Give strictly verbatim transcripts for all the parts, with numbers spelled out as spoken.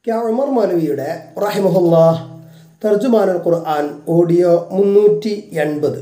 K Umar മൗലവിയുടെ റഹിമഹുല്ലാഹ് തർജുമാനുൽ ഖുർആൻ audio മുന്നൂറ്റി എൺപത്.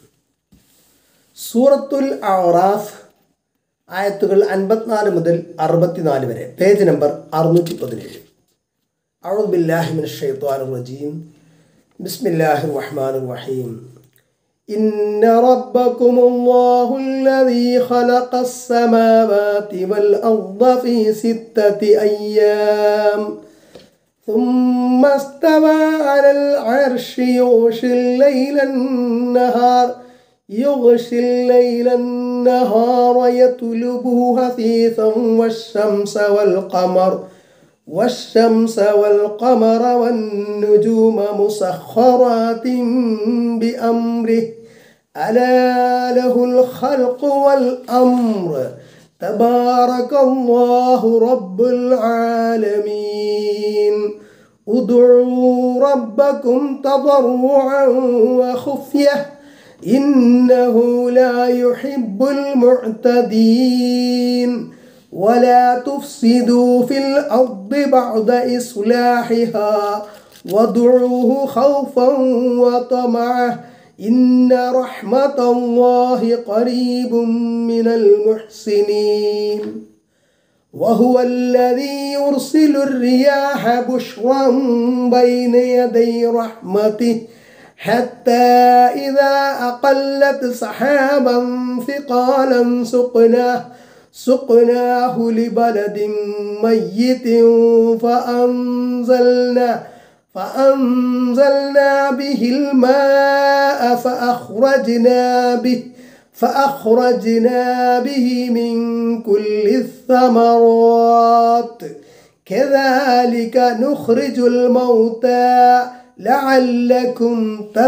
സൂറത്തുൽ അറാഫ് ആയത്തുകൾ അൻപത്തിനാല് മുതൽ അറുപത്തിനാല് വരെ, പേജ് നമ്പർ അറുന്നൂറ്റി പതിനേഴ്. അഊദു ബില്ലാഹി മിനശ് ശൈത്വാനിർ റജീം. ബിസ്മില്ലാഹിർ റഹ്മാനിർ റഹീം. ഇന്ന റബ്ബകുമുല്ലാഹുല്ലദീ ഖലഖസ് സമാവാതി വൽ അർദ ഫീ സിത്തതി അയ്യാം ثم استوى على العرش يغشي الليل النهار يغشي الليل النهار يطلبه حثيثا والشمس والقمر والشمس والقمر والنجوم مسخرات بأمره ألا له الخلق والأمر تبارك الله رب العالمين ادعوا ربكم تضرعا وخفية إنه لا يحب المعتدين ولا تفسدوا في الأرض بعد إصلاحها وادعوه خوفا وطمعا إن رحمة الله قريب من المحسنين وهو الذي يرسل الرياح بشرا بين يدي رحمته حتى إذا أقلت سحابا ثقالا سقناه سقناه لبلد ميت فأنزلنا فأنزلنا به الماء فأخرجنا به فأخرجنا به من كل الثمرات كذلك نخرج الموتى لعلكم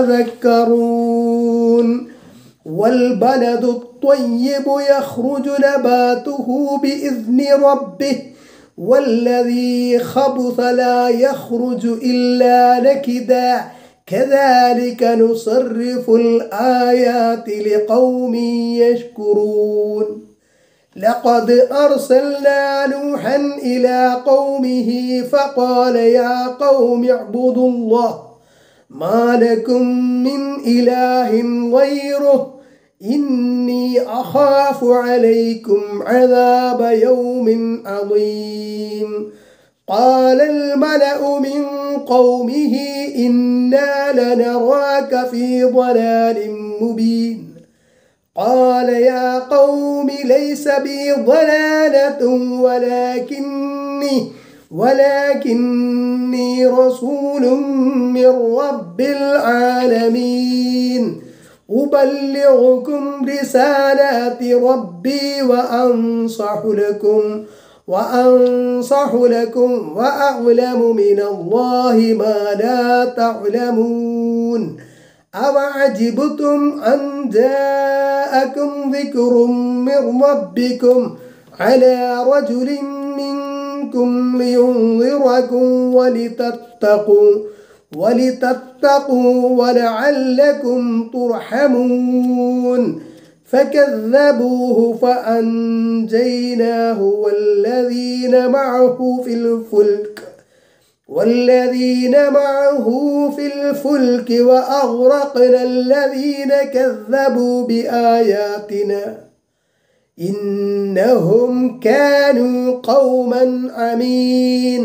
تذكرون والبلد الطيب يخرج نباته بإذن ربه والذي خبث لا يخرج إلا نكدا كذلك نصرف الآيات لقوم يشكرون لقد أرسلنا نوحا إلى قومه فقال يا قوم اعبدوا الله ما لكم من إله غيره إني أخاف عليكم عذاب يوم عظيم قال الملأ من قومه إنا لنراك في ضلال مبين قال يا قوم ليس بي ضلالة ولكني ولكني رسول من رب العالمين أبلغكم رسالات ربي وأنصح لكم وأنصح لكم وأعلم من الله ما لا تعلمون أوعجبتم أن جاءكم ذكر من ربكم على رجل منكم لينذركم ولتتقوا ولتتقوا ولعلكم ترحمون فكذبوه فأنجيناه والذين معه في الفلك والذين معه في الفلك وأغرقنا الذين كذبوا بآياتنا إنهم كانوا قوما عمين.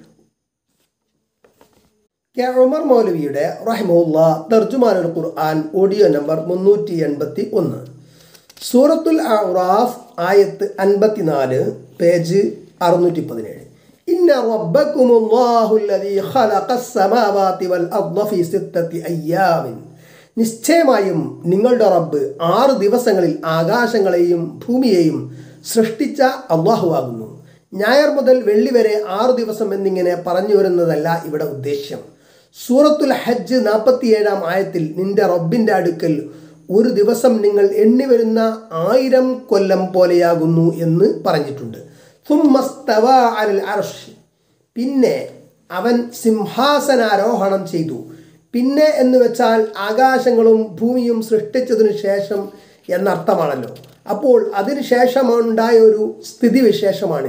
കെ ഉമർ മൗലവിയുടെ റഹിമഹുല്ലാഹ് തർജുമാനുൽ ഖുർആൻ ഓഡിയോ നമ്പർ മുന്നൂറ്റി എൺപത്തി ഒന്ന്. സൂറത്തുൽ അറാഫ് ആയത്ത് അൻപത്തിനാല്, പേജ് അറുന്നൂറ്റി പതിനേഴ്. ഇന്ന റബ്ബകുമുല്ലാഹുല്ലദീ ഖലഖസ് സമാവാതി വൽ അർദ ഫീ സിത്തതി അയ്യാമിൻ. നിശ്ചയമായും നിങ്ങളുടെ റബ്ബ് ആറ് ദിവസങ്ങളിൽ ആകാശങ്ങളെയും ഭൂമിയെയും സൃഷ്ടിച്ച അല്ലാഹുവാകുന്നു. ഞായർ മുതൽ വെള്ളി വരെ ആറു ദിവസം എന്നിങ്ങനെ പറഞ്ഞു വരുന്നതല്ല ഇവിടെ ഉദ്ദേശ്യം. സൂറത്തുൽ ഹജ്ജ് നാൽപ്പത്തിയേഴാം ആയത്തിൽ നിന്റെ റബ്ബിൻ്റെ അടുക്കൽ ഒരു ദിവസം നിങ്ങൾ എണ്ണി വരുന്ന ആയിരം കൊല്ലം പോലെയാകുന്നു എന്ന് പറഞ്ഞിട്ടുണ്ട്. സുമ്മസ്തവാ അലൽ അർശ്, പിന്നെ അവൻ സിംഹാസനാരോഹണം ചെയ്തു. പിന്നെ എന്ന് വെച്ചാൽ ആകാശങ്ങളും ഭൂമിയും സൃഷ്ടിച്ചതിനു ശേഷം എന്നർത്ഥമാണല്ലോ. അപ്പോൾ അതിനുശേഷമുണ്ടായ ഒരു സ്ഥിതിവിശേഷമാണിത്.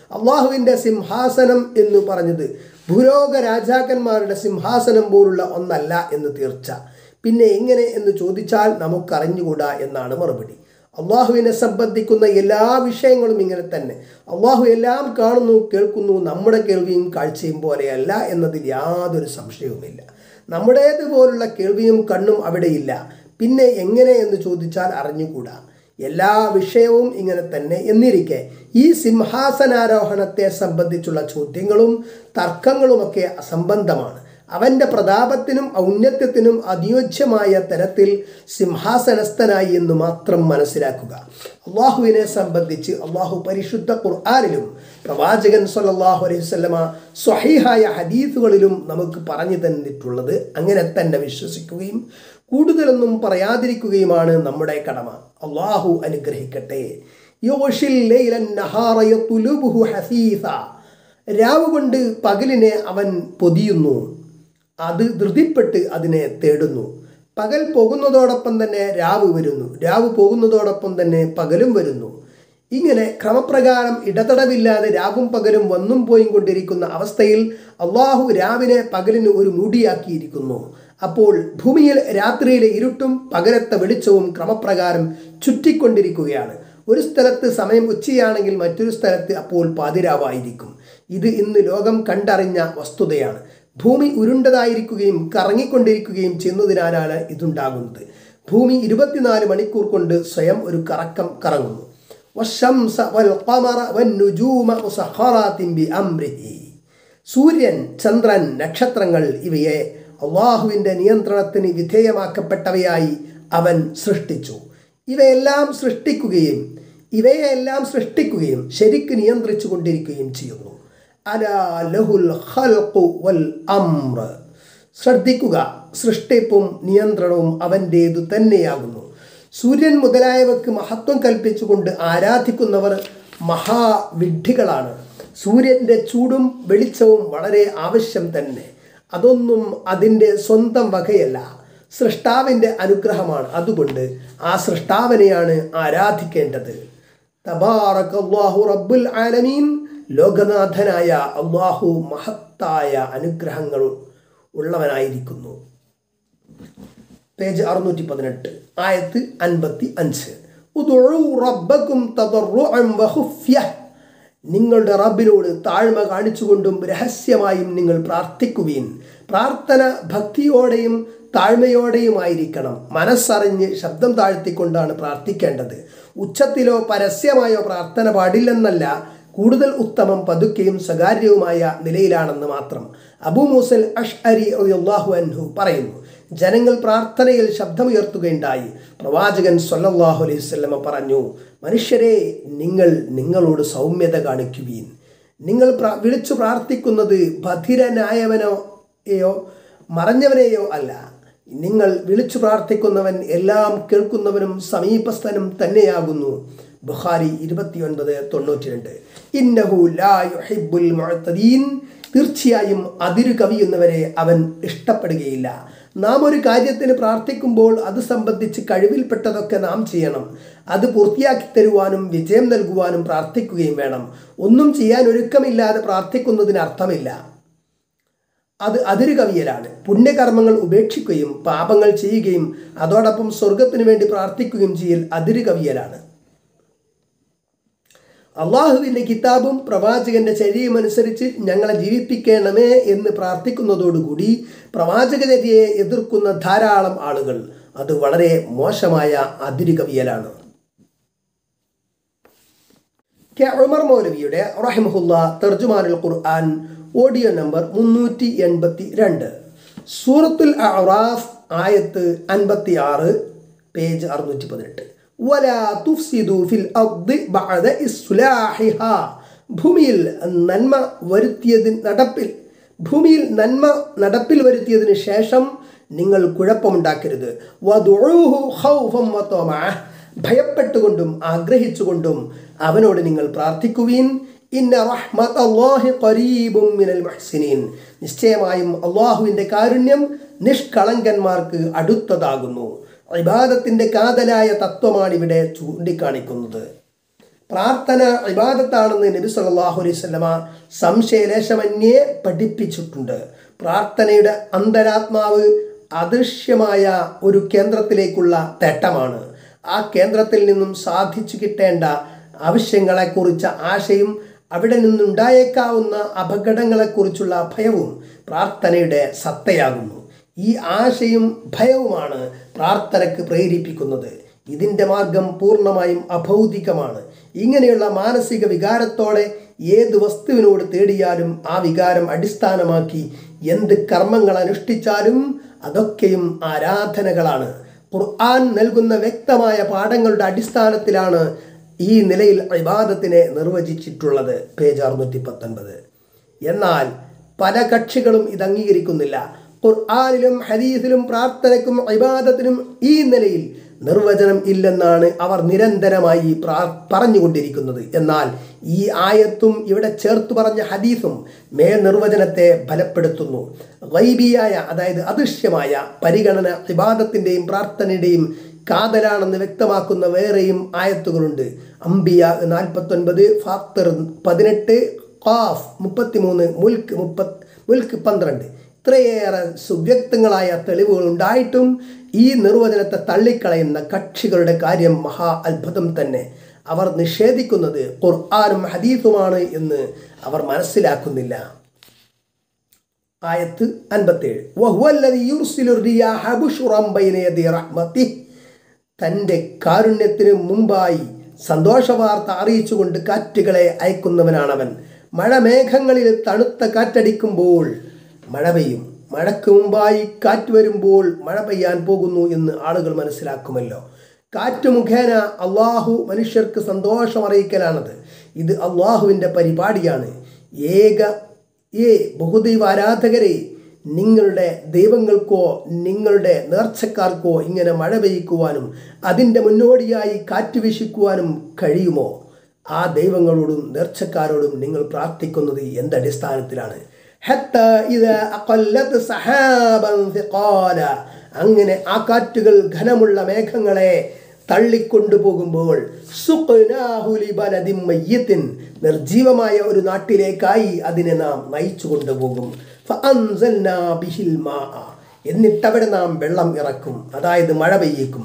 അള്ളാഹുവിൻ്റെ സിംഹാസനം എന്ന് പറഞ്ഞത് ഭൂലോക രാജാക്കന്മാരുടെ സിംഹാസനം പോലുള്ള ഒന്നല്ല എന്ന് തീർച്ച. പിന്നെ എങ്ങനെ എന്ന് ചോദിച്ചാൽ നമുക്കറിഞ്ഞുകൂടാ എന്നാണ് മറുപടി. അള്ളാഹുവിനെ സംബന്ധിക്കുന്ന എല്ലാ വിഷയങ്ങളും ഇങ്ങനെ തന്നെ. അള്ളാഹു എല്ലാം കാണുന്നു, കേൾക്കുന്നു. നമ്മുടെ കേൾവിയും കാഴ്ചയും പോലെയല്ല എന്നതിൽ യാതൊരു സംശയവുമില്ല. നമ്മുടേതുപോലുള്ള കേൾവിയും കണ്ണും അവിടെയില്ല. പിന്നെ എങ്ങനെ എന്ന് ചോദിച്ചാൽ അറിഞ്ഞുകൂടാ. എല്ലാ വിഷയവും ഇങ്ങനെ തന്നെ എന്നിരിക്കെ ഈ സിംഹാസനാരോഹണത്തെ സംബന്ധിച്ചുള്ള ചോദ്യങ്ങളും തർക്കങ്ങളുമൊക്കെ അസംബന്ധമാണ്. അവൻ്റെ പ്രതാപത്തിനും ഔന്നത്യത്തിനും അനുയോജ്യമായ തരത്തിൽ സിംഹാസനസ്ഥനായി എന്ന് മാത്രം മനസ്സിലാക്കുക. അള്ളാഹുവിനെ സംബന്ധിച്ച് അള്ളാഹു പരിശുദ്ധ ഖുർആനിലും പ്രവാചകൻ സ്വല്ലല്ലാഹു അലൈഹി വസല്ലമ സ്വഹീഹായ ഹദീസുകളിലും നമുക്ക് പറഞ്ഞു തന്നിട്ടുള്ളത് അങ്ങനെ തന്നെ വിശ്വസിക്കുകയും കൂടുതലൊന്നും പറയാതിരിക്കുകയുമാണ് നമ്മുടെ കടമ. അള്ളാഹു അനുഗ്രഹിക്കട്ടെ. യുഗ്ഷിൽ ലൈലൻ നഹാറ യത്ലുബുഹു ഹസീസ. രാവ് കൊണ്ട് പകലിനെ അവൻ പൊതിയുന്നു, അത് ധൃതിപ്പെട്ട് അതിനെ തേടുന്നു. പകൽ പോകുന്നതോടൊപ്പം തന്നെ രാവ് വരുന്നു, രാവ് പോകുന്നതോടൊപ്പം തന്നെ പകലും വരുന്നു. ഇങ്ങനെ ക്രമപ്രകാരം ഇടതടവില്ലാതെ രാവും പകലും വന്നും പോയും കൊണ്ടിരിക്കുന്ന അവസ്ഥയിൽ അള്ളാഹു രാവിനെ പകലിന് ഒരു മൂടിയാക്കിയിരിക്കുന്നു. അപ്പോൾ ഭൂമിയിൽ രാത്രിയിലെ ഇരുട്ടും പകലത്തെ വെളിച്ചവും ക്രമപ്രകാരം ചുറ്റിക്കൊണ്ടിരിക്കുകയാണ്. ഒരു സ്ഥലത്ത് സമയം ഉച്ചയാണെങ്കിൽ മറ്റൊരു സ്ഥലത്ത് അപ്പോൾ പാതിരാവായിരിക്കും. ഇത് ഇന്ന് ലോകം കണ്ടറിഞ്ഞ വസ്തുതയാണ്. ഭൂമി ഉരുണ്ടതായിരിക്കുകയും കറങ്ങിക്കൊണ്ടിരിക്കുകയും ചെയ്യുന്നതിനാലാണ് ഇതുണ്ടാകുന്നത്. ഭൂമി ഇരുപത്തിനാല് മണിക്കൂർ കൊണ്ട് സ്വയം ഒരു കറക്കം കറങ്ങുന്നു. സൂര്യൻ, ചന്ദ്രൻ, നക്ഷത്രങ്ങൾ ഇവയെ അള്ളാഹുവിൻ്റെ നിയന്ത്രണത്തിന് വിധേയമാക്കപ്പെട്ടവയായി അവൻ സൃഷ്ടിച്ചു. ഇവയെല്ലാം സൃഷ്ടിക്കുകയും ഇവയെല്ലാം സൃഷ്ടിക്കുകയും ശരിക്ക് നിയന്ത്രിച്ചു കൊണ്ടിരിക്കുകയും ചെയ്യുന്നു. അലാ ലഹുൽ ഖൽഖു വൽ അംർ. ശ്രദ്ധിക്കുക, സൃഷ്ടിപ്പും നിയന്ത്രണവും അവൻ്റേതു തന്നെയാകുന്നു. സൂര്യൻ മുതലായവക്ക് മഹത്വം കൽപ്പിച്ചുകൊണ്ട് ആരാധിക്കുന്നവർ മഹാവിഡ്ഢികളാണ്. സൂര്യൻ്റെ ചൂടും വെളിച്ചവും വളരെ ആവശ്യം തന്നെ. അതൊന്നും അതിൻ്റെ സ്വന്തം വകയല്ല, സൃഷ്ടാവിൻ്റെ അനുഗ്രഹമാണ്. അതുകൊണ്ട് ആ സൃഷ്ടാവിനെയാണ് ആരാധിക്കേണ്ടത്. തബാറകല്ലാഹു റബ്ബുൽ ആലമീൻ. ലോകനാഥനായ അള്ളാഹു മഹത്തായ അനുഗ്രഹങ്ങൾ ഉള്ളവനായിരിക്കുന്നു. പേജ് അറുന്നൂറ്റി പതിനെട്ട്, ആയത്ത് അൻപത്തി അഞ്ച്. ഉദ്ഉ റബ്ബക്കും തദർറുഅൻ വഖുഫ്യ. നിങ്ങളുടെ റബ്ബിനോട് താഴ്മ കാണിച്ചുകൊണ്ടും രഹസ്യമായും നിങ്ങൾ പ്രാർത്ഥിക്കുവിൻ. പ്രാർത്ഥന ഭക്തിയോടെയും താഴ്മയോടെയുമായിരിക്കണം. മനസ്സറിഞ്ഞ് ശബ്ദം താഴ്ത്തിക്കൊണ്ടാണ് പ്രാർത്ഥിക്കേണ്ടത്. ഉച്ചത്തിലോ പരസ്യമായോ പ്രാർത്ഥന പാടില്ലെന്നല്ല, കൂടുതൽ ഉത്തമം പതുക്കെയും സ്വകാര്യവുമായ നിലയിലാണെന്ന് മാത്രം. അബൂ മൂസൽ അഷ്അരി റളിയല്ലാഹു അൻഹു പറയുന്നു, ജനങ്ങൾ പ്രാർത്ഥനയിൽ ശബ്ദമുയർത്തുകയുണ്ടായി. പ്രവാചകൻ സ്വല്ലല്ലാഹു അലൈഹി വസല്ലമ പറഞ്ഞു, മനുഷ്യരെ, നിങ്ങൾ നിങ്ങളോട് സൗമ്യത കാണിക്കുവീൻ. നിങ്ങൾ പ്ര വിളിച്ചു പ്രാർത്ഥിക്കുന്നത് ബധിരനായവനെയോ മറഞ്ഞവനെയോ അല്ല. നിങ്ങൾ വിളിച്ചു പ്രാർത്ഥിക്കുന്നവൻ എല്ലാം കേൾക്കുന്നവനും സമീപസ്ഥനും തന്നെയാകുന്നു. ബുഖാരി ഇരുപത്തിയൊൻപത് തൊണ്ണൂറ്റി രണ്ട്. ഇന്നഹു ലാ യുഹിബ്ബുൽ മുഅ്തദീൻ. തീർച്ചയായും അതിരു കവിയുന്നവരെ അവൻ ഇഷ്ടപ്പെടുകയില്ല. നാം ഒരു കാര്യത്തിന് പ്രാർത്ഥിക്കുമ്പോൾ അത് സംബന്ധിച്ച് കഴിവിൽപ്പെട്ടതൊക്കെ നാം ചെയ്യണം. അത് പൂർത്തിയാക്കി തരുവാനും വിജയം നൽകുവാനും പ്രാർത്ഥിക്കുകയും വേണം. ഒന്നും ചെയ്യാൻ ഒരുക്കമില്ലാതെ പ്രാർത്ഥിക്കുന്നതിന് അർത്ഥമില്ല. അത് അതിരു കവിയലാണ്. പുണ്യകർമ്മങ്ങൾ ഉപേക്ഷിക്കുകയും പാപങ്ങൾ ചെയ്യുകയും അതോടൊപ്പം സ്വർഗത്തിന് വേണ്ടി പ്രാർത്ഥിക്കുകയും ചെയ്യൽ അതിരു കവിയലാണ്. അള്ളാഹുവിൻ്റെ കിതാബും പ്രവാചകന്റെ ചര്യയും അനുസരിച്ച് ഞങ്ങളെ ജീവിപ്പിക്കണമേ എന്ന് പ്രാർത്ഥിക്കുന്നതോടുകൂടി പ്രവാചകചര്യയെ എതിർക്കുന്ന ധാരാളം ആളുകൾ. അത് വളരെ മോശമായ അതിരു കവിയലാണ്. കെ ഉമർ മൗലവിയുടെ റഹിമഹുല്ലാ തർജുമാനുൽ ഖുർആൻ ഓഡിയോ നമ്പർ മുന്നൂറ്റി എൺപത്തി രണ്ട്. സൂറത്തുൽ അഅറാഫ് ആയത്ത് അൻപത്തി ആറ്, പേജ് അറുന്നൂറ്റി പതിനെട്ട്. വലാ തുഫ്സിദു ഫിൽ അർദി ബഅദ ഇസ്ലാഹിഹാ. ഭൂമിയിൽ നന്മ വരുത്തിയതിന് നടപ്പിൽ ഭൂമിയിൽ നന്മ നടപ്പിൽ വരുത്തിയതിന് ശേഷം നിങ്ങൾ കുഴപ്പമുണ്ടാക്കരുത്. വദുഊഹു ഖൗഫൻ വതമഅ. ഭയപ്പെട്ടുകൊണ്ടും ആഗ്രഹിച്ചുകൊണ്ടും അവനോട് നിങ്ങൾ പ്രാർത്ഥിക്കുവിൻ. ഇന്ന റഹ്മത്തല്ലാഹി ഖരീബും മിനൽ മുഹ്സിനീൻ. നിശ്ചയമായും അള്ളാഹുവിൻ്റെ കാരുണ്യം നിഷ്കളങ്കന്മാർക്ക് അടുത്തതാകുന്നു. ഇബാദത്തിൻ്റെ കാതലായ തത്വമാണ് ഇവിടെ ചൂണ്ടിക്കാണിക്കുന്നത്. പ്രാർത്ഥന ഇബാദത്താണെന്ന് നബി സല്ലല്ലാഹു അലൈഹി വസല്ലമ സംശയലേശമന്യേ പഠിപ്പിച്ചിട്ടുണ്ട്. പ്രാർത്ഥനയുടെ അന്തരാത്മാവ് അദൃശ്യമായ ഒരു കേന്ദ്രത്തിലേക്കുള്ള തേട്ടമാണ്. ആ കേന്ദ്രത്തിൽ നിന്നും സാധിച്ചു കിട്ടേണ്ട ആവശ്യങ്ങളെക്കുറിച്ച ആശയും അവിടെ നിന്നുണ്ടായേക്കാവുന്ന അപകടങ്ങളെക്കുറിച്ചുള്ള ഭയവും പ്രാർത്ഥനയുടെ സത്തയാകുന്നു. ഈ ആശയും ഭയവുമാണ് പ്രാർത്ഥനയ്ക്ക് പ്രേരിപ്പിക്കുന്നത്. ഇതിൻ്റെ മാർഗം പൂർണ്ണമായും അഭൗതികമാണ്. ഇങ്ങനെയുള്ള മാനസിക വികാരത്തോടെ ഏത് വസ്തുവിനോട് തേടിയാലും ആ വികാരം അടിസ്ഥാനമാക്കി എന്ത് കർമ്മങ്ങൾ അനുഷ്ഠിച്ചാലും അതൊക്കെയും ആരാധനകളാണ്. ഖുർആൻ നൽകുന്ന വ്യക്തമായ പാഠങ്ങളുടെ അടിസ്ഥാനത്തിലാണ് ഈ നിലയിൽ ഇബാദത്തിനെ നിർവചിച്ചിട്ടുള്ളത്. പേജ് അറുന്നൂറ്റി പത്തൊൻപത്. എന്നാൽ പല കക്ഷികളും ഇത് അംഗീകരിക്കുന്നില്ല. ഖുർആനിലും ഹദീസിലും പ്രാർത്ഥനയ്ക്കും ഇബാദത്തിനും ഈ നിലയിൽ നിർവചനം ഇല്ലെന്നാണ് അവർ നിരന്തരമായി പ്രാ പറഞ്ഞുകൊണ്ടിരിക്കുന്നത്. എന്നാൽ ഈ ആയത്തും ഇവിടെ ചേർത്ത് പറഞ്ഞ ഹദീസും മേൽ നിർവചനത്തെ ബലപ്പെടുത്തുന്നു. ഗൈബിയായ, അതായത് അദൃശ്യമായ പരിഗണന ഇബാദത്തിൻ്റെയും പ്രാർത്ഥനയുടെയും കാതലാണെന്ന് വ്യക്തമാക്കുന്ന വേറെയും ആയത്തുകളുണ്ട്. അംബിയ നാൽപ്പത്തൊൻപത്, ഫാത്തിർ പതിനെട്ട്, ഖാഫ് മുപ്പത്തിമൂന്ന്, മുൽക്ക് മുപ്പത് മുൽക്ക് പന്ത്രണ്ട്. ഇത്രയേറെ സുവ്യക്തങ്ങളായ തെളിവുകൾ ഉണ്ടായിട്ടും ഈ നിർവചനത്തെ തള്ളിക്കളയുന്ന കക്ഷികളുടെ കാര്യം മഹാ അത്ഭുതം തന്നെ. അവർ നിഷേധിക്കുന്നത് ഖുർആനും ഹദീസുമാണ് എന്ന് അവർ മനസ്സിലാക്കുന്നില്ല. ആയത്ത് അൻപത്തേഴ്. വഹുവല്ലദീ യുർസിലുർ റിയാഹ ബുശ്റൻ ബൈന യദി റഹ്മതിഹി. തൻ്റെ കാരുണ്യത്തിന് മുമ്പായി സന്തോഷവാർത്ത അറിയിച്ചുകൊണ്ട് കാറ്റുകളെ അയക്കുന്നവനാണവൻ. മഴമേഘങ്ങളിൽ തണുത്ത കാറ്റടിക്കുമ്പോൾ മഴ പെയ്യും. മഴയ്ക്ക് മുമ്പായി കാറ്റ് വരുമ്പോൾ മഴ പെയ്യാൻ പോകുന്നു എന്ന് ആളുകൾ മനസ്സിലാക്കുമല്ലോ. കാറ്റ് മുഖേന അള്ളാഹു മനുഷ്യർക്ക് സന്തോഷം അറിയിക്കലാണത്. ഇത് അള്ളാഹുവിൻ്റെ പരിപാടിയാണ്. ഏക ഏ ബഹുദൈവ ആരാധകരെ, നിങ്ങളുടെ ദൈവങ്ങൾക്കോ നിങ്ങളുടെ നേർച്ചക്കാർക്കോ ഇങ്ങനെ മഴ പെയ്യിക്കുവാനും അതിൻ്റെ മുന്നോടിയായി കാറ്റ് വീശിക്കുവാനും കഴിയുമോ? ആ ദൈവങ്ങളോടും നേർച്ചക്കാരോടും നിങ്ങൾ പ്രാർത്ഥിക്കുന്നത് എന്തടിസ്ഥാനത്തിലാണ്? അങ്ങനെ ആ കാറ്റുകൾ ഘനമുള്ള മേഘങ്ങളെ തള്ളിക്കൊണ്ടുപോകുമ്പോൾ നിർജീവമായ ഒരു നാട്ടിലേക്കായി അതിനെ നാം നയിച്ചു കൊണ്ടുപോകും. എന്നിട്ടവിടെ നാം വെള്ളം ഇറക്കും, അതായത് മഴ പെയ്യിക്കും.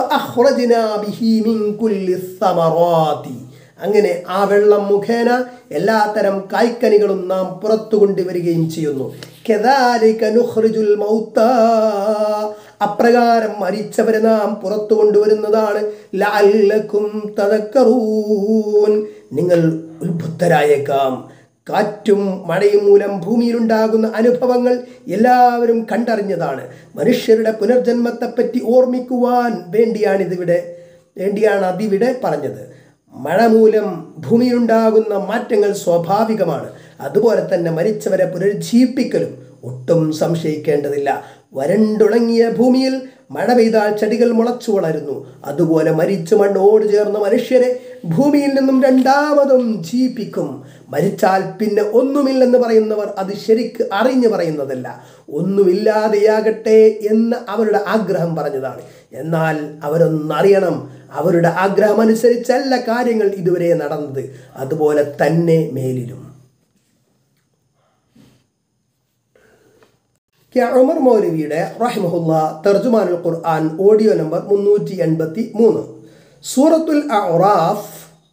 അങ്ങനെ ആ വെള്ളം മുഖേന എല്ലാത്തരം കായ്ക്കനികളും നാം പുറത്തു കൊണ്ടുവരികയും ചെയ്യുന്നു. അപ്രകാരം മരിച്ചവരെ നാം പുറത്തു കൊണ്ടുവരുന്നതാണ്. ലഅല്ലക്കും തദക്കറൂൻ, നിങ്ങൾ ഉത്ബുദ്ധരായേക്കാം. കാറ്റും മഴയും മൂലം ഭൂമിയിലുണ്ടാകുന്ന അനുഭവങ്ങൾ എല്ലാവരും കണ്ടറിഞ്ഞതാണ്. മനുഷ്യരുടെ പുനർജന്മത്തെപ്പറ്റി ഓർമ്മിക്കുവാൻ വേണ്ടിയാണിതിവിടെ വേണ്ടിയാണ് അതിവിടെ പറഞ്ഞത്. മഴ മൂലം ഭൂമിയിലുണ്ടാകുന്ന മാറ്റങ്ങൾ സ്വാഭാവികമാണ്. അതുപോലെ തന്നെ മരിച്ചവരെ പുനരുജ്ജീവിപ്പിക്കലും ഒട്ടും സംശയിക്കേണ്ടതില്ല. വരണ്ടുണങ്ങിയ ഭൂമിയിൽ മഴ പെയ്താൽ ചെടികൾ മുളച്ചു വളരുന്നു. അതുപോലെ മരിച്ചു മണ്ണോട് ചേർന്ന മനുഷ്യരെ ഭൂമിയിൽ നിന്നും രണ്ടാമതും ജീവിപ്പിക്കും. മരിച്ചാൽ പിന്നെ ഒന്നുമില്ലെന്ന് പറയുന്നവർ അത് ശരിക്ക് അറിഞ്ഞു പറയുന്നതല്ല. ഒന്നുമില്ലാതെയാകട്ടെ എന്ന് അവരുടെ ആഗ്രഹം പറഞ്ഞതാണ്. എന്നാൽ അവരൊന്നറിയണം, അവരുടെ ആഗ്രഹം അനുസരിച്ചല്ല കാര്യങ്ങൾ ഇതുവരെ നടന്നത്. അതുപോലെ തന്നെ മേലിലും. ഉമർ മൗലവിയുടെ റഹിമഹുല്ലാ തർജുമാനുൽ ഖുർആൻ ഓഡിയോ നമ്പർ മുന്നൂറ്റി എൺപത്തി മൂന്ന്. സൂറത്തുൽ അഅറാഫ്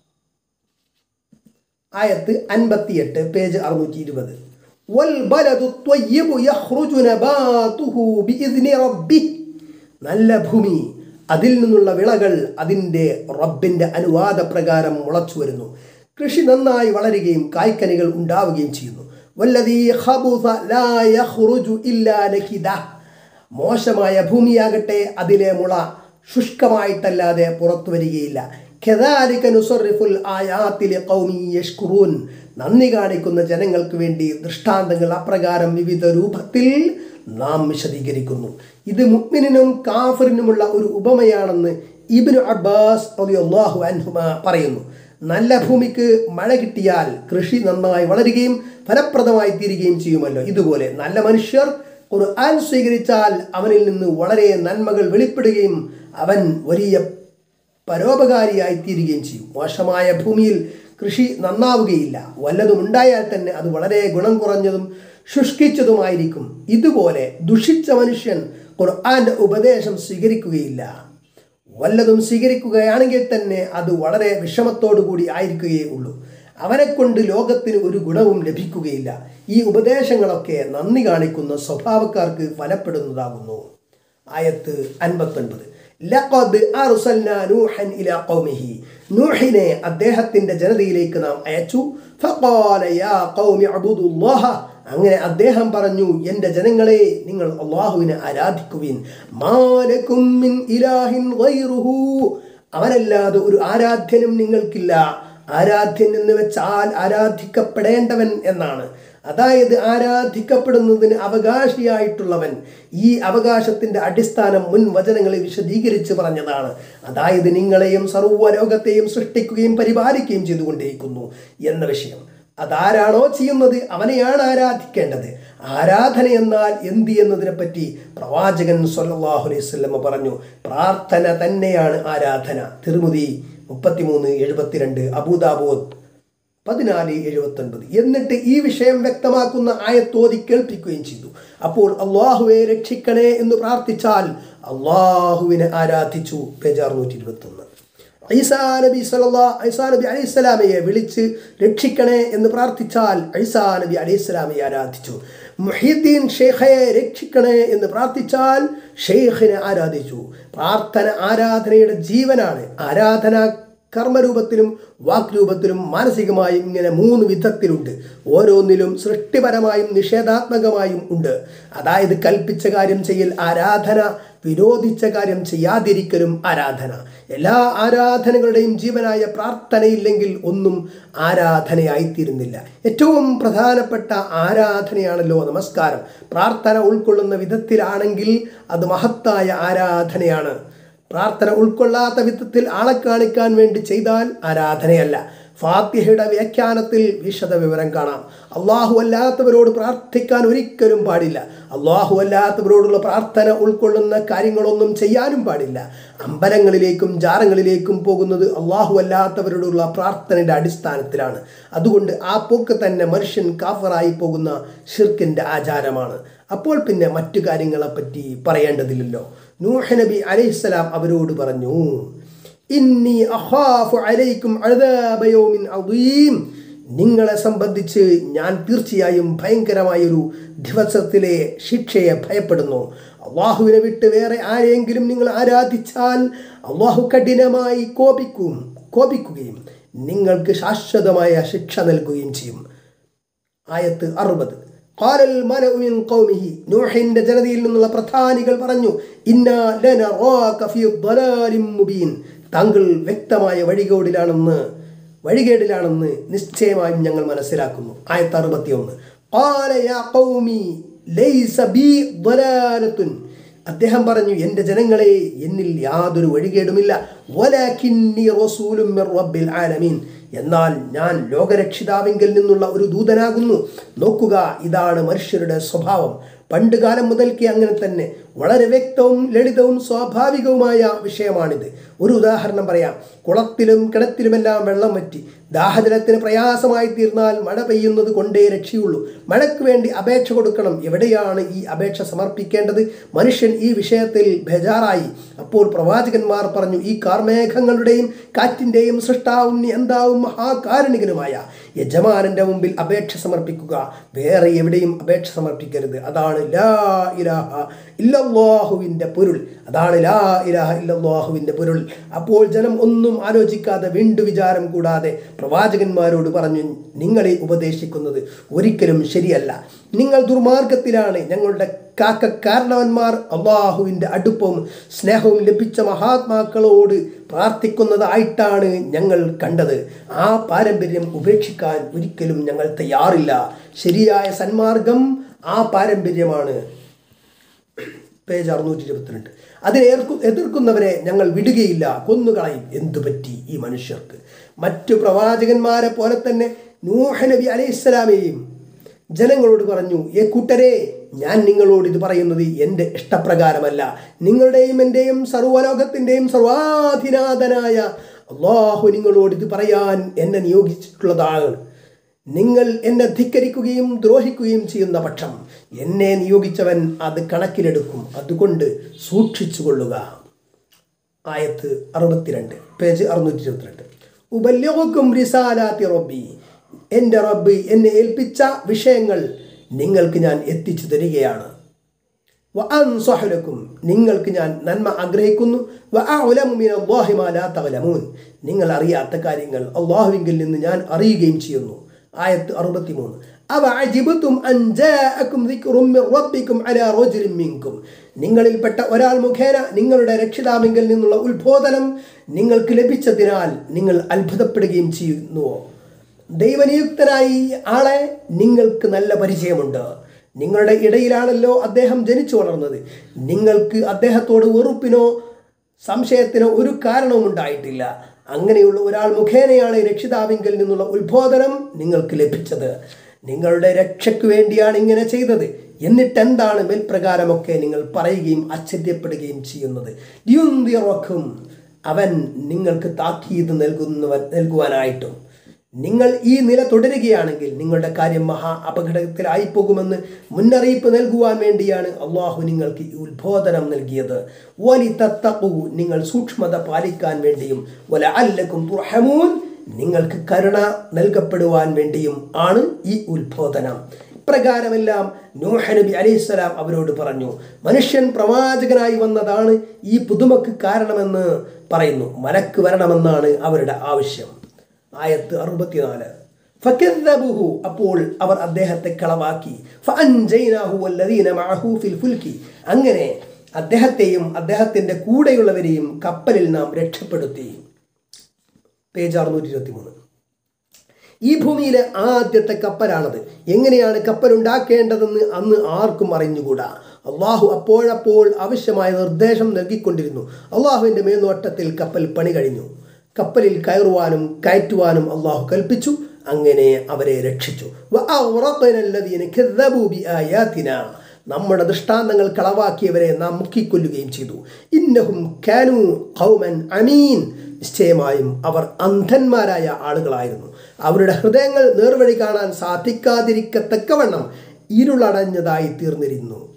ആയത്ത് അൻപത്തിയെട്ട്, പേജ് അറുന്നൂറ്റി ഇരുപത്. വൽ ബലദു ത്വയ്യിബു യഖ്റുജു നബാതുഹു ബിഇദ്നി റബ്ബിഹി. നല്ല ഭൂമി, അതിൽ നിന്നുള്ള വിളകൾ അതിൻ്റെ റബ്ബിൻ്റെ അനുവാദപ്രകാരം മുളച്ചു വരുന്നു. കൃഷി നന്നായി വളരുകയും കായ്ക്കനികൾ ഉണ്ടാവുകയും ചെയ്യുന്നു. വല്ലദീ ഖബുസ ലാ യഖ്റുജു ഇല്ലാ നകിദ. മോശമായ ഭൂമിയാകട്ടെ അതിലെ മുള ശുഷ്കമായിട്ടല്ലാതെ പുറത്തു വരികയില്ല. കദാലിക നുസർറിഫുൽ ആയാതി ലിഖൗമി യഷ്കുറൂൻ. നന്ദി കാണിക്കുന്ന ജനങ്ങൾക്ക് വേണ്ടി ദൃഷ്ടാന്തങ്ങൾ അപ്രകാരം വിവിധ രൂപത്തിൽ നാം വിശദീകരിക്കുന്നു. ഇത് മുഅ്മിനിനും കാഫിറിനുമുള്ള ഒരു ഉപമയാണെന്ന് ഇബ്നു അബ്ബാസ് റളിയല്ലാഹു അൻഹുമാ പറയുന്നു. നല്ല ഭൂമിക്ക് മഴ കിട്ടിയാൽ കൃഷി നന്നായി വളരുകയും ഫലപ്രദമായി തീരുകയും ചെയ്യുമല്ലോ. ഇതുപോലെ നല്ല മനുഷ്യർ ഖുർആൻ സ്വീകരിച്ചാൽ അവനിൽ നിന്ന് വളരെ നന്മകൾ വെളിപ്പെടുകയും അവൻ വലിയ പരോപകാരിയായി തീരുകയും ചെയ്യും. മോശമായ ഭൂമിയിൽ കൃഷി നന്നാവുകയില്ല. വല്ലതും ഉണ്ടായാൽ തന്നെ അത് വളരെ ഗുണം കുറഞ്ഞതും ശുഷ്കിച്ചതുമായിരിക്കും. ഇതുപോലെ ദുഷിച്ച മനുഷ്യൻ ഖുർആന്റെ ഉപദേശം സ്വീകരിക്കുകയില്ല. വല്ലതും സ്വീകരിക്കുകയാണെങ്കിൽ തന്നെ അത് വളരെ വിഷമത്തോടു കൂടി ആയിരിക്കുകയേ ഉള്ളൂ. അവനെ കൊണ്ട് ലോകത്തിന് ഒരു ഗുണവും ലഭിക്കുകയില്ല. ഈ ഉപദേശങ്ങളൊക്കെ നന്ദി കാണിക്കുന്ന സ്വഭാവക്കാർക്ക് ഫലപ്പെടുന്നതാകുന്നു. ആയത്ത് അൻപത്തൊൻപത്. ലഖദ് അർസൽനാ നൂഹൻ ഇലാ ഖൗമിഹി, നൂഹിനെ അദ്ദേഹത്തിന്റെ ജനതയിലേക്ക് നാം അയച്ചു. ഫഖാല യാ ഖൗമി അബ്ദുല്ലാഹ, അങ്ങനെ അദ്ദേഹം പറഞ്ഞു, എൻ്റെ ജനങ്ങളെ, നിങ്ങൾ അല്ലാഹുവിനെ ആരാധിക്കുവിൻ. മാലകും മിൻ ഇലാഹിൻ ഗൈറുഹു, അവനല്ലാതെ ഒരു ആരാധ്യനും നിങ്ങൾക്കില്ല. ആരാധ്യൻ എന്ന് വെച്ചാൽ ആരാധിക്കപ്പെടേണ്ടവൻ എന്നാണ്. അതായത് ആരാധിക്കപ്പെടുന്നതിന് അവകാശിയായിട്ടുള്ളവൻ. ഈ അവകാശത്തിന്റെ അടിസ്ഥാനം മുൻ വചനങ്ങളെ വിശദീകരിച്ച് പറഞ്ഞതാണ്. അതായത് നിങ്ങളെയും സർവ്വലോകത്തെയും സൃഷ്ടിക്കുകയും പരിപാലിക്കുകയും ചെയ്തുകൊണ്ടേയിരിക്കുന്നു എന്ന വിഷയം. അതാരാണോ ചെയ്യുന്നത് അവനെയാണ് ആരാധിക്കേണ്ടത്. ആരാധന എന്നാൽ എന്ത് എന്നതിനെ പറ്റി പ്രവാചകൻ സ്വല്ലല്ലാഹു അലൈഹി വസല്ലം പറഞ്ഞു, പ്രാർത്ഥന തന്നെയാണ് ആരാധന. തിർമിദി മുപ്പത്തിമൂന്ന് എഴുപത്തിരണ്ട്, അബൂദാവൂദ് പതിനാല് എഴുപത്തി ഒൻപത്. എന്നിട്ട് ഈ വിഷയം വ്യക്തമാക്കുന്ന ആയത്തോതി കേൾപ്പിക്കുകയും ചെയ്തു. അപ്പോൾ അള്ളാഹുവെ രക്ഷിക്കണേ എന്ന് പ്രാർത്ഥിച്ചാൽ അള്ളാഹുവിനെ ആരാധിച്ചു. പേജ് അറുന്നൂറ്റി ഇരുപത്തി ഒന്ന്. ഈസാ നബി സല്ലല്ലാഹു ഈസാ നബി അലൈഹിസ്സലാമയെ വിളിച്ച് രക്ഷിക്കണേ എന്ന് പ്രാർത്ഥിച്ചാൽ ഈസാ നബി അലൈഹിസ്സലാമയെ ആരാധിച്ചു. മുഹീദ്ദീൻ ഷെയ്ഖയെ രക്ഷിക്കണേ എന്ന് പ്രാർത്ഥിച്ചാൽ ഷെയ്ഖിനെ ആരാധിച്ചു. പ്രാർത്ഥന ആരാധനയുടെ ജീവനാണ്. ആരാധന കർമ്മരൂപത്തിലും വാക്രൂപത്തിലും മാനസികമായും ഇങ്ങനെ മൂന്ന് വിധത്തിലുണ്ട്. ഓരോന്നിലും സൃഷ്ടിപരമായും നിഷേധാത്മകമായും ഉണ്ട്. അതായത് കൽപ്പിച്ച കാര്യം ചെയ്യൽ ആരാധന, വിരോധിച്ച കാര്യം ചെയ്യാതിരിക്കലും ആരാധന. എല്ലാ ആരാധനകളുടെയും ജീവനായ പ്രാർത്ഥനയില്ലെങ്കിൽ ഒന്നും ആരാധനയായിത്തീരുന്നില്ല. ഏറ്റവും പ്രധാനപ്പെട്ട ആരാധനയാണല്ലോ നമസ്കാരം. പ്രാർത്ഥന ഉൾക്കൊള്ളുന്ന വിധത്തിലാണെങ്കിൽ അത് മഹത്തായ ആരാധനയാണ്. പ്രാർത്ഥന ഉൾക്കൊള്ളാത്ത വിധത്തിൽ ആളെ കാണിക്കാൻ വേണ്ടി ചെയ്താൽ ആരാധനയല്ല. ഫാത്തിഹയുടെ വ്യാഖ്യാനത്തിൽ വിശദ വിവരം കാണാം. അള്ളാഹു അല്ലാത്തവരോട് പ്രാർത്ഥിക്കാൻ ഒരിക്കലും പാടില്ല. അള്ളാഹു അല്ലാത്തവരോടുള്ള പ്രാർത്ഥന ഉൾക്കൊള്ളുന്ന കാര്യങ്ങളൊന്നും ചെയ്യാനും പാടില്ല. അമ്പലങ്ങളിലേക്കും ജാറങ്ങളിലേക്കും പോകുന്നത് അള്ളാഹു അല്ലാത്തവരോടുള്ള പ്രാർത്ഥനയുടെ അടിസ്ഥാനത്തിലാണ്. അതുകൊണ്ട് ആ പോക്ക് തന്നെ മനുഷ്യൻ കാഫറായി പോകുന്ന ഷിർക്കിൻ്റെ ആചാരമാണ്. അപ്പോൾ പിന്നെ മറ്റു കാര്യങ്ങളെപ്പറ്റി പറയേണ്ടതില്ലല്ലോ. നൂഹ് നബി അലൈഹിസ്സലാം അവരോട് പറഞ്ഞു, ഇന്നി അഖാഫു അലൈക്കും അദാബ യൗമിൻ അദീം, നിങ്ങളെ സംബന്ധിച്ച് ഞാൻ തീർച്ചയായും ഭയങ്കരമായൊരു ദിവസത്തിലെ ശിക്ഷയെ ഭയപ്പെടുന്നു. അള്ളാഹുവിനെ വിട്ട് വേറെ ആരെങ്കിലും നിങ്ങൾ ആരാധിച്ചാൽ അള്ളാഹു കഠിനമായി കോപിക്കും കോപിക്കുകയും നിങ്ങൾക്ക് ശാശ്വതമായ ശിക്ഷ നൽകുകയും ചെയ്യും. ആയത്ത് അറുപത്. ഖാലൽ മലഉ മിൻ ഖൗമിഹി, നൂഹിന്റെ ജനതയിൽ നിന്നുള്ള പ്രധാനികൾ പറഞ്ഞു, ഇന്നാ ലനറാക ഫീ ളലാലിൻ മുബീൻ, താങ്കൾ വ്യക്തമായ വഴികേടിലാണെന്ന് വഴികേടിലാണെന്ന് നിശ്ചയമായും ഞങ്ങൾ മനസ്സിലാക്കുന്നു. ആയത്ത് അറുപത്തിയൊന്ന്. ഖാല യാ ഖൗമി ലൈസ ബി ളലാലത്തുൻ, അദ്ദേഹം പറഞ്ഞു, എൻ്റെ ജനങ്ങളെ, എന്നിൽ യാതൊരു വഴികേടുമില്ല. വലാകിന്നി റസൂലുൻ മിർ റബ്ബിൽ ആലമീൻ, എന്നാൽ ഞാൻ ലോകരക്ഷിതാവിങ്കിൽ നിന്നുള്ള ഒരു ദൂതനാകുന്നു. നോക്കുക, ഇതാണ് മനുഷ്യരുടെ സ്വഭാവം. പണ്ട് കാലം മുതൽക്കേ അങ്ങനെ തന്നെ. വളരെ വ്യക്തവും ലളിതവും സ്വാഭാവികവുമായ വിഷയമാണിത്. ഒരു ഉദാഹരണം പറയാം. കുളത്തിലും കിണറ്റിലുമെല്ലാം വെള്ളം വറ്റി ദാഹജലത്തിന് പ്രയാസമായി തീർന്നാൽ മഴ പെയ്യുന്നത് കൊണ്ടേ രക്ഷയുള്ളൂ. മഴയ്ക്ക് വേണ്ടി അപേക്ഷ കൊടുക്കണം. എവിടെയാണ് ഈ അപേക്ഷ സമർപ്പിക്കേണ്ടത്? മനുഷ്യൻ ഈ വിഷയത്തിൽ ബേജാറായി. അപ്പോൾ പ്രവാചകന്മാർ പറഞ്ഞു, ഈ കാർമേഘങ്ങളുടെയും കാറ്റിൻ്റെയും സൃഷ്ടാവും എന്താവും മഹാകാരുണികനുമായ യജമാനന്റെ മുമ്പിൽ അപേക്ഷ സമർപ്പിക്കുക. വേറെ എവിടെയും അപേക്ഷ സമർപ്പിക്കരുത്. അതാണ് ലാ ഇലാഹ ഇല്ലല്ലാഹുവിൻ്റെ പൊരുൾ. അതാണ് ലാ ഇലാഹ ഇല്ലല്ലാഹുവിൻ്റെ പൊരുൾ. അപ്പോൾ ജനം ഒന്നും ആലോചിക്കാതെ വീണ്ടു വിചാരം കൂടാതെ പ്രവാചകന്മാരോട് പറഞ്ഞു, നിങ്ങളെ ഉപദേശിക്കുന്നത് ഒരിക്കലും ശരിയല്ല. നിങ്ങൾ ദുർമാർഗത്തിലാണ്. ഞങ്ങളുടെ കാക്കക്കാരണവന്മാർ അള്ളാഹുവിൻ്റെ അടുപ്പവും സ്നേഹവും ലഭിച്ച മഹാത്മാക്കളോട് പ്രാർത്ഥിക്കുന്നതായിട്ടാണ് ഞങ്ങൾ കണ്ടത്. ആ പാരമ്പര്യം ഉപേക്ഷിക്കാൻ ഒരിക്കലും ഞങ്ങൾ തയ്യാറില്ല. ശരിയായ സന്മാർഗം ആ പാരമ്പര്യമാണ്. പേജ് അറുന്നൂറ്റി ഇരുപത്തിരണ്ട്. അതിനെ എതിർക്കുന്നവരെ ഞങ്ങൾ വിടുകയില്ല, കൊന്നുകളയും. എന്തുപറ്റി ഈ മനുഷ്യർക്ക്? മറ്റു പ്രവാചകന്മാരെ പോലെ തന്നെ നൂഹ് നബി അലൈഹിസ്സലാമയെയും ജനങ്ങളോട് പറഞ്ഞു, ഏ കൂട്ടരെ, ഞാൻ നിങ്ങളോട് ഇത് പറയുന്നത് എൻ്റെ ഇഷ്ടപ്രകാരമല്ല, നിങ്ങളുടെയും എൻ്റെയും സർവ്വലോകത്തിൻ്റെയും സർവാധിനാഥനായ അള്ളാഹു നിങ്ങളോട് ഇത് പറയാൻ എന്നെ നിയോഗിച്ചിട്ടുള്ളതാണ്. നിങ്ങൾ എന്നെ ധിക്കരിക്കുകയും ദ്രോഹിക്കുകയും ചെയ്യുന്ന പക്ഷം എന്നെ നിയോഗിച്ചവൻ അത് കണക്കിലെടുക്കും, അതുകൊണ്ട് സൂക്ഷിച്ചു കൊള്ളുക. ആയത്ത് അറുപത്തിരണ്ട്, പേജ് അറുന്നൂറ്റി ഇരുപത്തിരണ്ട്. ഉബല്ലിഗുക്കും റിസാലാത്തി റബ്ബി, എൻ്റെ റബ്ബ് എന്നെ ഏൽപ്പിച്ച വിഷയങ്ങൾ നിങ്ങൾക്ക് ഞാൻ എത്തിച്ചു തരികയാണ്. വ അൻസഹു ലക്കും, നിങ്ങൾക്ക് ഞാൻ നന്മ ആഗ്രഹിക്കുന്നു. വ അഅലമു മിനല്ലാഹി മാ ലാ തഅലമൂൻ, നിങ്ങൾ അറിയാത്ത കാര്യങ്ങൾ അള്ളാഹുവിങ്കിൽ നിന്ന് ഞാൻ അറിയുകയും ചെയ്യുന്നു. ആയത്ത് അറുപത്തിമൂന്ന്. അവ അജിബ്തും അൻ ജാഅകും ദിക്റും മിർ റബ്ബികും അലാ റജുലിൻ മിൻകും, നിങ്ങളിൽപ്പെട്ട ഒരാൾ മുഖേന നിങ്ങളുടെ രക്ഷിതാവിങ്കിൽ നിന്നുള്ള ഉത്ബോധനം നിങ്ങൾക്ക് ലഭിച്ചതിനാൽ നിങ്ങൾ അത്ഭുതപ്പെടുകയും ചെയ്യുന്നുവോ? ദൈവനിയുക്തനായി ആളെ നിങ്ങൾക്ക് നല്ല പരിചയമുണ്ട്. നിങ്ങളുടെ ഇടയിലാണല്ലോ അദ്ദേഹം ജനിച്ചു വളർന്നത്. നിങ്ങൾക്ക് അദ്ദേഹത്തോട് വെറുപ്പിനോ സംശയത്തിനോ ഒരു കാരണവും ഉണ്ടായിട്ടില്ല. അങ്ങനെയുള്ള ഒരാൾ മുഖേനയാണ് രക്ഷിതാവിങ്കിൽ നിന്നുള്ള ഉത്ബോധനം നിങ്ങൾക്ക് ലഭിച്ചത്. നിങ്ങളുടെ രക്ഷയ്ക്ക് വേണ്ടിയാണ് ഇങ്ങനെ ചെയ്തത്. എന്നിട്ടെന്താണ് മേൽപ്രകാരമൊക്കെ നിങ്ങൾ പറയുകയും ആശ്ചര്യപ്പെടുകയും ചെയ്യുന്നത്? ലിയുൻദിറക്കും, അവൻ നിങ്ങൾക്ക് താക്കീത് നൽകുന്നവൻ നൽകുവാനായിട്ടും. നിങ്ങൾ ഈ നില തുടരുകയാണെങ്കിൽ നിങ്ങളുടെ കാര്യം മഹാ അപകടത്തിലായി പോകുമെന്ന് മുന്നറിയിപ്പ് നൽകുവാൻ വേണ്ടിയാണ് അള്ളാഹു നിങ്ങൾക്ക് ഈ ഉത്ബോധനം നൽകിയത്. വലിതത്തഖൂ, നിങ്ങൾ സൂക്ഷ്മത പാലിക്കാൻ വേണ്ടിയും, വലഅല്ലകും തുർഹമൂൻ, നിങ്ങൾക്ക് കരുണ നൽകപ്പെടുവാൻ വേണ്ടിയും ആണ് ഈ ഉത്ബോധനം. ഇപ്രകാരമെല്ലാം നൂഹ് നബി അലൈഹിസ്സലാം അവരോട് പറഞ്ഞു. മനുഷ്യൻ പ്രവാചകനായി വന്നതാണ് ഈ പുതുമക്ക് കാരണമെന്ന് പറയുന്നു. മലക്ക് വരണമെന്നാണ് അവരുടെ ആവശ്യം. ആയത്ത് അറുപത്തിനാല്. ഫകദ്ദബൂഹു, അപ്പോൾ അവർ അദ്ദേഹത്തെ കളവാക്കി. ഫഅൻജയ്നാഹു വല്ലദീന മഅഹു ഫിൽ ഫുൽകി, അങ്ങനെ അദ്ദേഹത്തെയും അദ്ദേഹത്തിൻ്റെ കൂടെയുള്ളവരെയും കപ്പലിൽ നാം രക്ഷപ്പെടുത്തി. പേജ് അറുന്നൂറ്റി ഇരുപത്തി മൂന്ന്. ഈ ഭൂമിയിലെ ആദ്യത്തെ കപ്പലാണത്. എങ്ങനെയാണ് കപ്പൽ ഉണ്ടാക്കേണ്ടതെന്ന് അന്ന് ആർക്കും അറിഞ്ഞുകൂടാ. അള്ളാഹു അപ്പോഴപ്പോൾ ആവശ്യമായ നിർദ്ദേശം നൽകിക്കൊണ്ടിരുന്നു. അള്ളാഹുവിൻ്റെ മേൽനോട്ടത്തിൽ കപ്പൽ പണി കഴിഞ്ഞു. കപ്പലിൽ കയറുവാനും കയറ്റുവാനും അള്ളാഹു കൽപ്പിച്ചു. അങ്ങനെ അവരെ രക്ഷിച്ചു. നമ്മുടെ ദൃഷ്ടാന്തങ്ങൾ കളവാക്കിയവരെ നാം മുക്കിക്കൊല്ലുകയും ചെയ്തു. ഇന്നഹും കാനൂ ഖൗമൻ അമീൻ, നിശ്ചയമായും അവർ അന്ധന്മാരായ ആളുകളായിരുന്നു. അവരുടെ ഹൃദയങ്ങൾ നേർവഴി കാണാൻ സാധിക്കാതിരിക്കത്തക്കവണ്ണം ഇരുളടഞ്ഞതായി തീർന്നിരുന്നു.